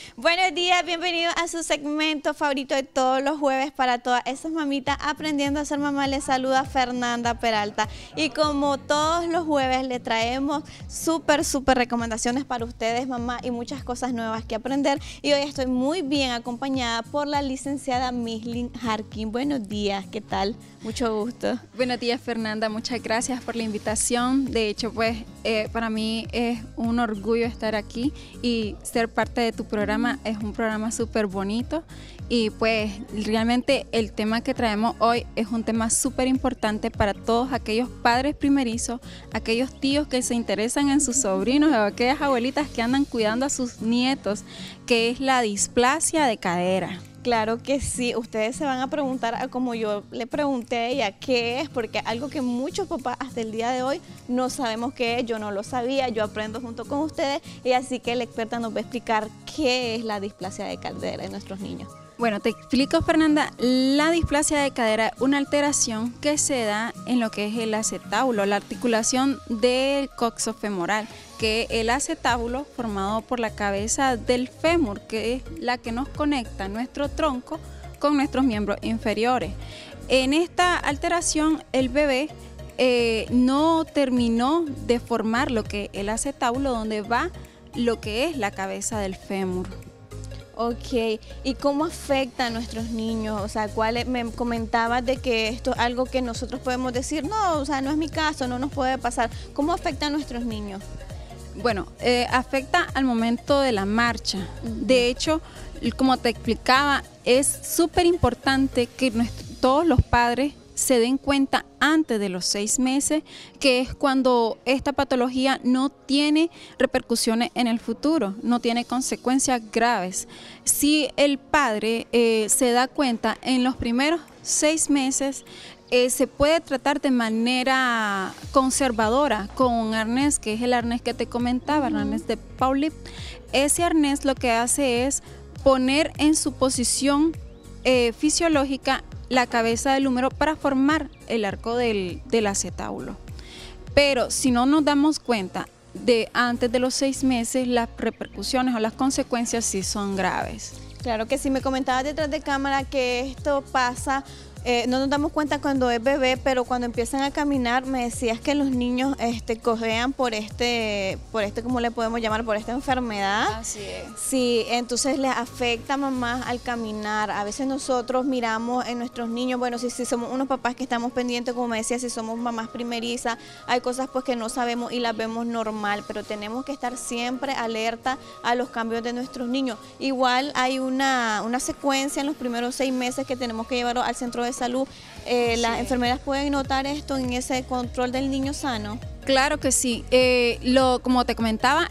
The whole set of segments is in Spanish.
Buenos días, bienvenidos a su segmento favorito de todos los jueves para todas esas mamitas aprendiendo a ser mamá. Les saluda Fernanda Peralta y como todos los jueves le traemos súper recomendaciones para ustedes mamá y muchas cosas nuevas que aprender, y hoy estoy muy bien acompañada por la licenciada Mislin Harkin. Buenos días, ¿qué tal? Mucho gusto. Buenos días Fernanda, muchas gracias por la invitación. De hecho pues para mí es un orgullo estar aquí y ser parte de tu programa. Es un programa súper bonito y pues realmente el tema que traemos hoy es un tema súper importante para todos aquellos padres primerizos, aquellos tíos que se interesan en sus sobrinos o aquellas abuelitas que andan cuidando a sus nietos, que es la displasia de cadera. Claro que sí, ustedes se van a preguntar, como yo le pregunté a ella, ¿qué es? Porque algo que muchos papás hasta el día de hoy no sabemos qué es, yo no lo sabía, yo aprendo junto con ustedes, y así que la experta nos va a explicar qué es la displasia de cadera en nuestros niños. Bueno, te explico Fernanda, la displasia de cadera es una alteración que se da en lo que es el acetábulo, la articulación del coxofemoral, que es el acetábulo formado por la cabeza del fémur, que es la que nos conecta nuestro tronco con nuestros miembros inferiores. En esta alteración el bebé no terminó de formar lo que es el acetábulo, donde va lo que es la cabeza del fémur. Ok, ¿y cómo afecta a nuestros niños? O sea, me comentabas de que esto es algo que nosotros podemos decir, no, o sea, no es mi caso, no nos puede pasar. ¿Cómo afecta a nuestros niños? Bueno, afecta al momento de la marcha. De hecho, como te explicaba, es súper importante que todos los padres se den cuenta antes de los 6 meses, que es cuando esta patología no tiene repercusiones en el futuro, no tiene consecuencias graves. Si el padre se da cuenta en los primeros 6 meses, se puede tratar de manera conservadora con un arnés, que es el arnés que te comentaba, el arnés de Paulip. Ese arnés lo que hace es poner en su posición fisiológica la cabeza del húmero para formar el arco del acetábulo. Pero si no nos damos cuenta de antes de los 6 meses, las repercusiones o las consecuencias sí son graves. Claro que sí, me comentabas detrás de cámara que esto pasa, no nos damos cuenta cuando es bebé, pero cuando empiezan a caminar, me decías que los niños cojean por ¿cómo le podemos llamar? Por esta enfermedad. Así es. Sí, entonces les afecta mamá al caminar. A veces nosotros miramos en nuestros niños, bueno, si somos unos papás que estamos pendientes, como me decía, si somos mamás primerizas, hay cosas pues que no sabemos y las vemos normal, pero tenemos que estar siempre alerta a los cambios de nuestros niños. Igual hay una secuencia en los primeros 6 meses que tenemos que llevarlo al centro de salud. ¿Las enfermeras pueden notar esto en ese control del niño sano? Claro que sí. Como te comentaba,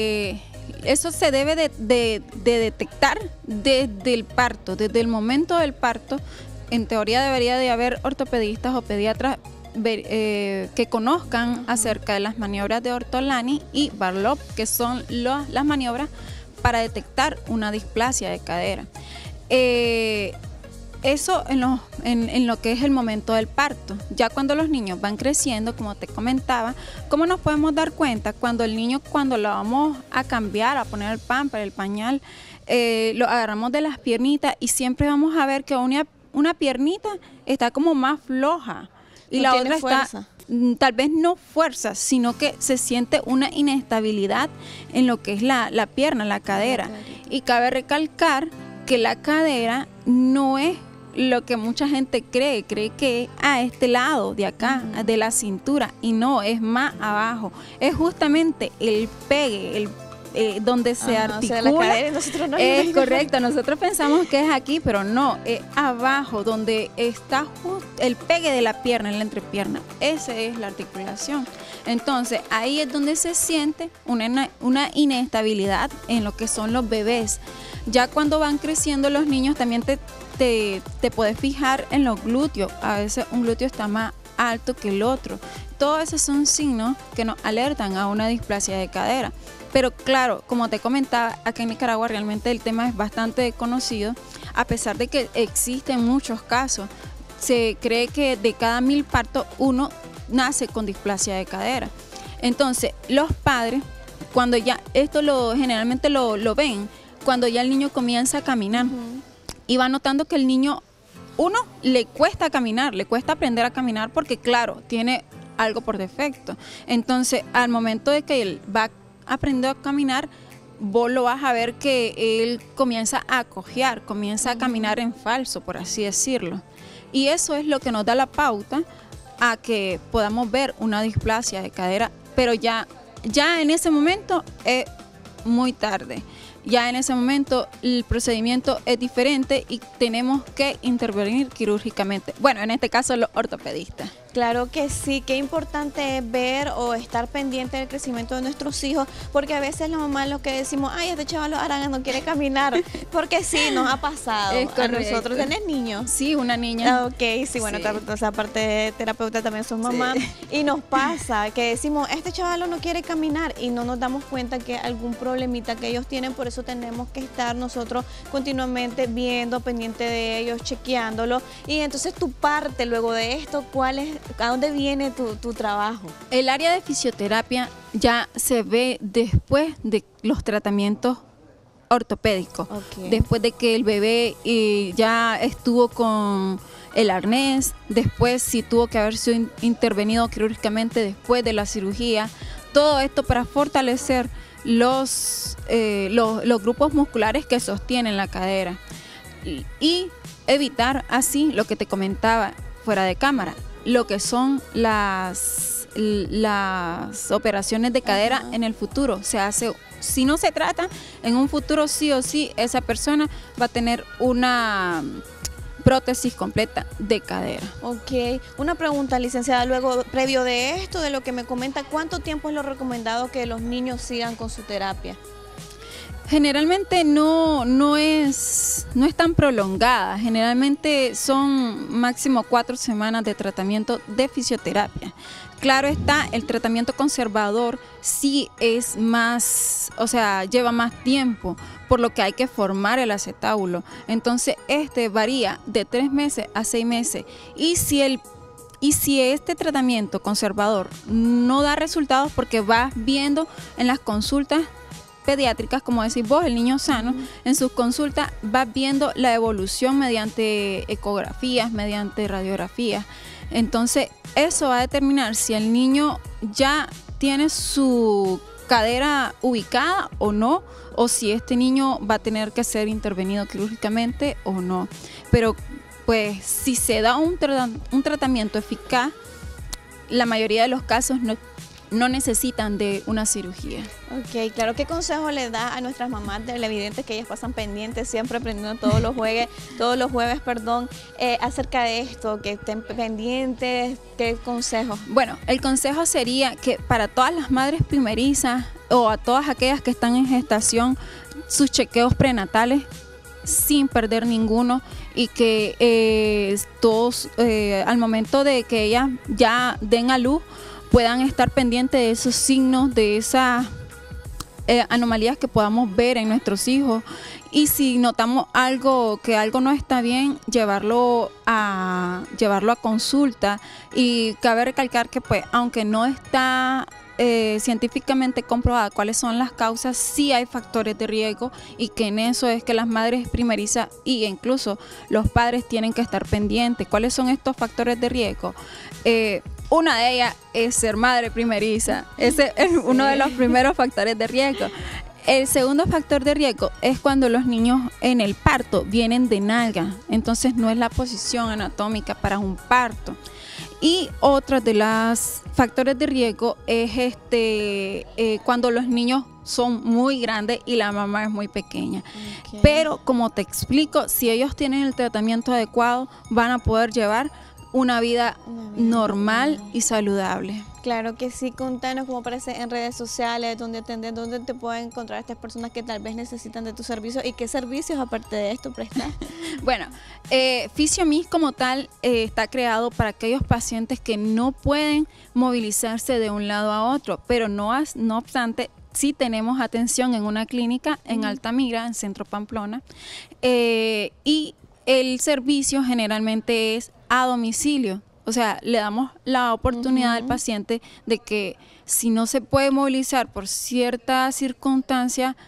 eso se debe de detectar desde el parto, desde el momento del parto. En teoría debería de haber ortopedistas o pediatras que conozcan acerca de las maniobras de Ortolani y Barlow, que son las maniobras para detectar una displasia de cadera. Eso en lo que es el momento del parto. Ya cuando los niños van creciendo, como te comentaba, ¿cómo nos podemos dar cuenta? Cuando el niño, cuando lo vamos a cambiar, a poner el pamper, el pañal, lo agarramos de las piernitas y siempre vamos a ver que una piernita está como más floja y no la tiene otra fuerza. Está tal vez no fuerza, sino que se siente una inestabilidad en lo que es la pierna, la cadera. Y cabe recalcar que la cadera no es lo que mucha gente cree que es a este lado de acá, de la cintura, y no, es más abajo. Es justamente el pegue, donde se articula. O sea, la cadera, nosotros no es correcto, nosotros pensamos que es aquí, pero no, es abajo, donde está el pegue de la pierna, en la entrepierna. Esa es la articulación. Entonces, ahí es donde se siente una inestabilidad en lo que son los bebés. Ya cuando van creciendo los niños, también te puedes fijar en los glúteos. A veces un glúteo está más alto que el otro. Todos esos son signos que nos alertan a una displasia de cadera. Pero claro, como te comentaba, acá en Nicaragua realmente el tema es bastante conocido, a pesar de que existen muchos casos. Se cree que de cada 1000 partos, uno nace con displasia de cadera. Entonces, los padres, cuando ya esto generalmente lo ven, cuando ya el niño comienza a caminar y va notando que el niño, uno, le cuesta caminar, le cuesta aprender a caminar porque claro, tiene algo por defecto. Entonces, al momento de que él va aprendiendo a caminar, vos lo vas a ver que él comienza a cojear, comienza a caminar en falso, por así decirlo. Y eso es lo que nos da la pauta a que podamos ver una displasia de cadera, pero ya en ese momento es muy tarde. Ya en ese momento el procedimiento es diferente y tenemos que intervenir quirúrgicamente. Bueno, en este caso los ortopedistas. Claro que sí, qué importante es ver o estar pendiente del crecimiento de nuestros hijos, porque a veces la mamá lo que decimos, ay, este chaval Arana no quiere caminar, porque sí, nos ha pasado a nosotros. ¿Tenés niños? Sí, una niña. Ok, sí, bueno, Sí. o sea, aparte de terapeuta también sos mamá, Sí. y nos pasa que decimos, este chaval no quiere caminar y no nos damos cuenta que algún problemita que ellos tienen, por eso tenemos que estar nosotros continuamente viendo, pendiente de ellos, chequeándolo, y entonces tu parte luego de esto, ¿cuál es? ¿A dónde viene tu trabajo? El área de fisioterapia ya se ve después de los tratamientos ortopédicos, después de que el bebé ya estuvo con el arnés, después si tuvo que haber sido intervenido quirúrgicamente después de la cirugía, todo esto para fortalecer los grupos musculares que sostienen la cadera y evitar así lo que te comentaba fuera de cámara, lo que son las operaciones de cadera en el futuro. Se hace, si no se trata, en un futuro sí o sí esa persona va a tener una prótesis completa de cadera. Ok, una pregunta, licenciada, luego, previo de esto, de lo que me comenta, ¿cuánto tiempo es lo recomendado que los niños sigan con su terapia? Generalmente no es tan prolongada, generalmente son máximo 4 semanas de tratamiento de fisioterapia. Claro está, el tratamiento conservador sí es más, o sea, lleva más tiempo, por lo que hay que formar el acetábulo. Entonces, este varía de 3 meses a 6 meses. Y si este tratamiento conservador no da resultados, porque vas viendo en las consultas pediátricas, como decís vos, el niño sano, en sus consultas vas viendo la evolución mediante ecografías, mediante radiografías. Entonces, eso va a determinar si el niño ya tiene su cadera ubicada o no, o si este niño va a tener que ser intervenido quirúrgicamente o no. Pero, pues, si se da un tratamiento eficaz, la mayoría de los casos no necesitan de una cirugía. Ok, claro. ¿Qué consejo le da a nuestras mamás televidentes que ellas pasan pendientes, siempre aprendiendo todos los jueves, acerca de esto, que estén pendientes? ¿Qué consejo? Bueno, el consejo sería que para todas las madres primerizas o a todas aquellas que están en gestación, sus chequeos prenatales sin perder ninguno, y que todos al momento de que ellas ya den a luz puedan estar pendientes de esos signos, de esas anomalías que podamos ver en nuestros hijos, y si notamos que algo no está bien, llevarlo a consulta. Y cabe recalcar que, pues, aunque no está científicamente comprobada cuáles son las causas, sí hay factores de riesgo, y que en eso es que las madres primerizas e incluso los padres tienen que estar pendientes. ¿Cuáles son estos factores de riesgo? Una de ellas es ser madre primeriza. Ese es uno de los primeros factores de riesgo. El segundo factor de riesgo es cuando los niños en el parto vienen de nalga, entonces no es la posición anatómica para un parto. Y otro de los factores de riesgo es cuando los niños son muy grandes y la mamá es muy pequeña. Okay. Pero como te explico, si ellos tienen el tratamiento adecuado, van a poder llevar una vida normal y saludable. Claro que sí. Contanos cómo aparece en redes sociales, dónde atender, dónde te pueden encontrar estas personas que tal vez necesitan de tu servicio, y qué servicios aparte de esto prestas. Bueno, FisioMIS como tal está creado para aquellos pacientes que no pueden movilizarse de un lado a otro, pero no obstante, sí tenemos atención en una clínica en Altamira, en Centro Pamplona, y el servicio generalmente es a domicilio. O sea, le damos la oportunidad al paciente de que si no se puede movilizar por cierta circunstancia,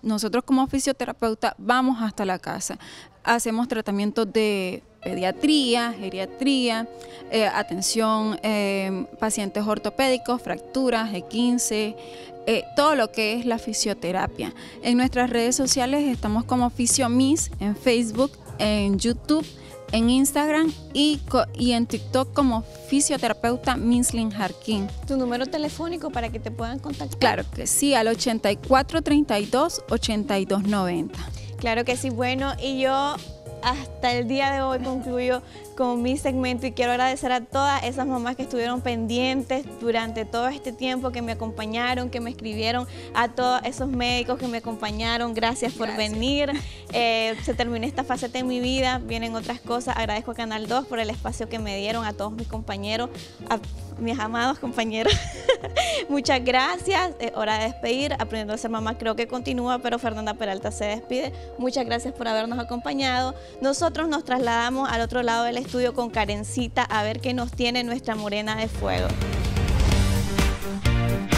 nosotros como fisioterapeuta vamos hasta la casa. Hacemos tratamientos de pediatría, geriatría, atención, pacientes ortopédicos, fracturas, E15, todo lo que es la fisioterapia. En nuestras redes sociales estamos como FisioMiss, en Facebook, en YouTube, en Instagram y en TikTok como fisioterapeuta Misslyn Jarquín. ¿Tu número telefónico para que te puedan contactar? Claro que sí, al 8432-8290. Claro que sí, bueno, y yo hasta el día de hoy concluyo con mi segmento y quiero agradecer a todas esas mamás que estuvieron pendientes durante todo este tiempo, que me acompañaron, que me escribieron, a todos esos médicos que me acompañaron, gracias por venir. Se terminó esta faceta en mi vida, vienen otras cosas. Agradezco a Canal 2 por el espacio que me dieron, a todos mis compañeros, a mis amados compañeros. Muchas gracias, hora de despedir. Aprendiendo a ser mamá creo que continúa, pero Fernanda Peralta se despide. Muchas gracias por habernos acompañado. Nosotros nos trasladamos al otro lado del estudio con Karencita a ver qué nos tiene nuestra morena de fuego.